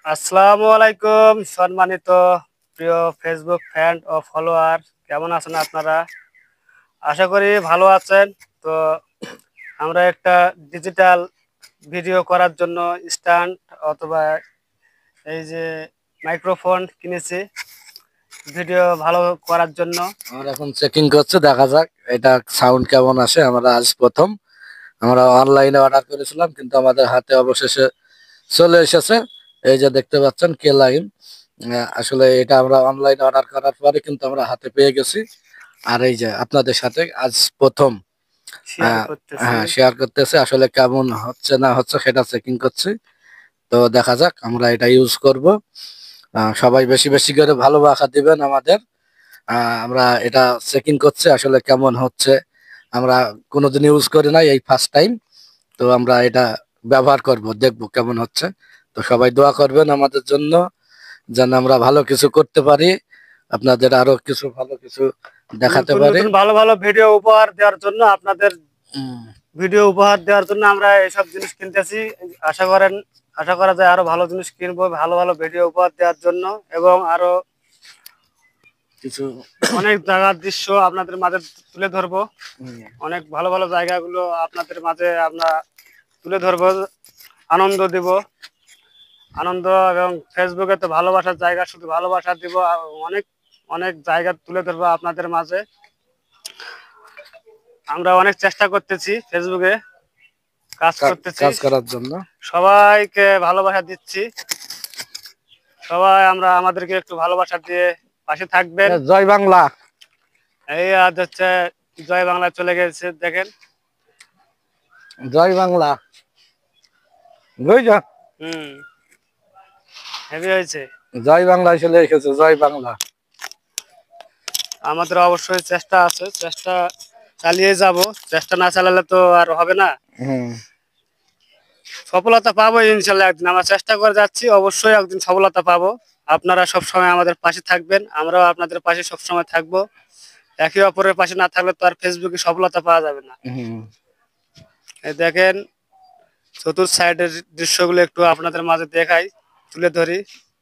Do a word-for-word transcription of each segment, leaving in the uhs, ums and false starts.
আসসালামু আলাইকুম সম্মানিত প্রিয় ফেসবুক ফ্যান ও ফলোয়ার, কেমন আছেন আপনারা? আশা করি ভালো আছেন। তো আমরা একটা ডিজিটাল ভিডিও করার জন্য স্ট্যান্ড অথবা এই যে মাইক্রোফোন কিনেছি ভিডিও ভালো করার জন্য। আমরা এখন চেকিং করছে, দেখা যাক এটা সাউন্ড কেমন আসে। আমরা আজ প্রথম আমরা অনলাইনে অর্ডার করেছিলাম, কিন্তু আমাদের হাতে অবশেষে চলে এসেছে। এই যে দেখতে পাচ্ছেন কে লাইন, আসলে এটা আমরা অনলাইনে অর্ডার করার পরে কিন্তু আমরা হাতে পেয়ে গেছি। আর এই যে আপনাদের সাথে আজ প্রথম শেয়ার আহ, করতেছি। হ্যাঁ শেয়ার করতেছে, আসলে কেমন হচ্ছে না হচ্ছে সেটা চেকিং করছি। তো দেখা যাক, আমরা এটা ইউজ করব। আহ, সবাই বেশি বেশি করে ভালোবাসা দিবেন আমাদের। আহ, আমরা এটা চেকিং করছি আসলে কেমন হচ্ছে। আমরা কোনোদিন ইউজ করি নাই, এই ফার্স্ট টাইম। তো আমরা এটা ব্যবহার করব, দেখব কেমন হচ্ছে। তো সবাই দোয়া করবেন আমাদের জন্য, যেন আমরা ভালো কিছু করতে পারি, আপনাদের আরো কিছু ভালো কিছু দেখাতে নতুন পারি। নতুন ভালো ভালো ভিডিও উপহার দেওয়ার জন্য আপনাদের উম, ভিডিও উপহার দেওয়ার জন্য আমরা এইসব জিনিস কিনতেছি। আশা করেন আশা করা যায় আরো ভালো জিনিস কিনবো, ভালো ভালো ভিডিও উপহার দেওয়ার জন্য, এবং আরো কিছু অনেক জায়গার দৃশ্য আপনাদের মাঝে তুলে ধরবো। উম, অনেক ভালো ভালো জায়গাগুলো আপনাদের মাঝে আমরা তুলে ধরবো, আনন্দ দিব। আনন্দ এবং ফেসবুকে তো ভালোবাসার জায়গা, শুধু ভালোবাসা দিব। আর অনেক অনেক জায়গা তুলে ধরবো আপনাদের মাঝে। আমরা অনেক চেষ্টা করতেছি, ফেসবুকে কাজ কা- করতেছি, কাজ করার জন্য। সবাইকে ভালোবাসা দিচ্ছি। সবাই আমরা আমাদেরকে একটু ভালোবাসা দিয়ে পাশে থাকবেন। এ, জয় বাংলা। এই আজ হচ্ছে জয় বাংলা চলে গেছে, দেখেন। জয় বাংলা। বুঝছো? হুম, হেভি হয়েছে। জয় বাংলায় চলে এসেছে, জয় বাংলা। আমাদের অবশ্যই চেষ্টা আছে, চেষ্টা চালিয়ে যাব। চেষ্টা না চালালে তো আর হবে না। হম। সফলতা পাবো ইনশাল্লাহ একদিন, আমরা চেষ্টা করে যাচ্ছি, অবশ্যই একদিন সফলতা পাবো। আপনারা সব সময় আমাদের পাশে থাকবেন, আমরাও আপনাদের পাশে সব সময় থাকবো। একে অপরের পাশে না থাকলে তো আর ফেসবুকে সফলতা পাওয়া যাবে না। হম। এই দেখেন, চতুর্থ সাইডের দৃশ্যগুলো একটু আপনাদের মাঝে দেখাই, তুলে ধরি।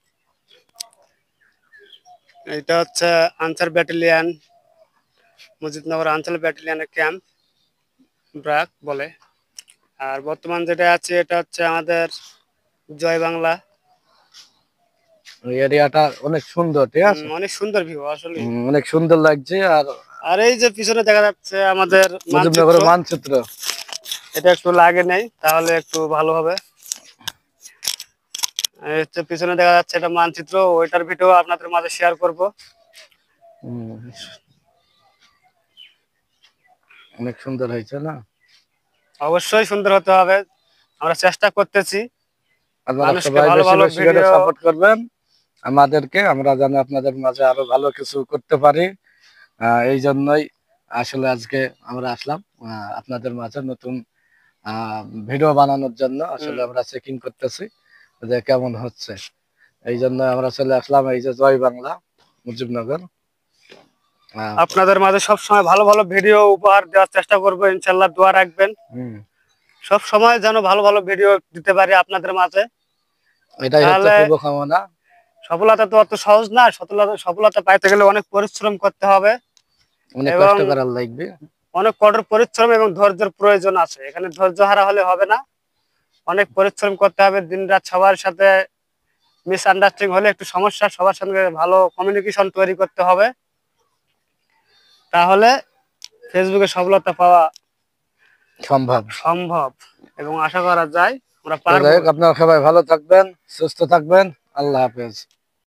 এটা হচ্ছে আনসার ব্যাটালিয়ান, মুজিবনগর আনসার ব্যাটালিয়ানের ক্যাম্প, ব্রাক বলে। আর বর্তমান যেটা আছে এটা হচ্ছে আমাদের জয় বাংলা। এরিয়াটা অনেক সুন্দর, ঠিক উম, আছে। অনেক সুন্দর ভিউ আসলে। উম, অনেক সুন্দর লাগছে। আর আর এই যে পিছনে দেখা যাচ্ছে আমাদের মানচিত্র, মুজিবনগরের মানচিত্র। এটা একটু লাগে নেই তাহলে একটু ভালো হবে। এই হচ্ছে পিছনে দেখা যাচ্ছে এটা মানচিত্র, ওইটার ভিডিও আপনাদের মাঝে শেয়ার করব। উম, অনেক সুন্দর হয়েছে না? অবশ্যই সুন্দর হতে হবে, আমরা চেষ্টা করতেছি আপনারা মানুষকে সবাই ভালো বেশি ভালো বেশি করে ভিডিও। সাপোর্ট করবেন আমাদেরকে, আমরা যেন আপনাদের মাঝে আরো ভালো কিছু করতে পারি। আহ, এই জন্যই আসলে আজকে আমরা আসলাম আহ, আপনাদের মাঝে নতুন আহ ভিডিও বানানোর জন্য। আসলে আমরা চেকিং করতেছি যে কেমন হচ্ছে, এই জন্য আমরা চলে আসলাম এই যে জয় বাংলা মুজিবনগর। আহ, আপনাদের মাঝে সব সময় ভালো ভালো ভিডিও উপহার দেওয়ার চেষ্টা করবো, ইনশাল্লাহ দোয়া রাখবেন। হুম, সব সময় যেন ভালো ভালো ভিডিও দিতে পারি আপনাদের মাঝে। এটাই হচ্ছে তাহলে শুভকামনা। সফলতা তো অত সহজ না, সফলতা সফলতা পাইতে গেলে অনেক পরিশ্রম করতে হবে, অনেক এবং কষ্ট করার লাগবে। অনেক কঠোর পরিশ্রম এবং ধৈর্যের প্রয়োজন আছে। এখানে ধৈর্য হারা হলে হবে না, অনেক পরিশ্রম করতে হবে দিন রাত। সবার সাথে মিস আন্ডারস্ট্যান্ডিং হলে একটু সমস্যা, সবার সঙ্গে ভালো কমিউনিকেশন তৈরি করতে হবে, তাহলে ফেসবুকে সফলতা পাওয়া সম্ভব। সম্ভব এবং আশা করা যায় আমরা তো পারবো। যাই হোক, আপনারা সবাই ভালো থাকবেন, সুস্থ থাকবেন। আল্লাহ হাফেজ।